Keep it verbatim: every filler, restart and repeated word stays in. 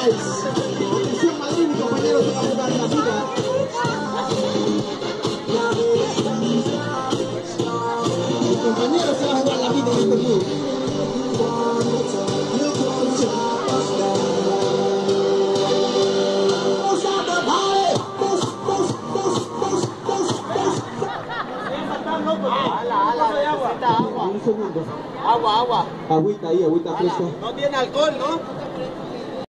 Nice. Atención Madrid, mi compañero se va a jugar la vida. Mi compañero se va a jugar la vida en este club. Un segundo. Agua, agua. Agüita ahí, agüita fresca. No tiene alcohol, ¿no?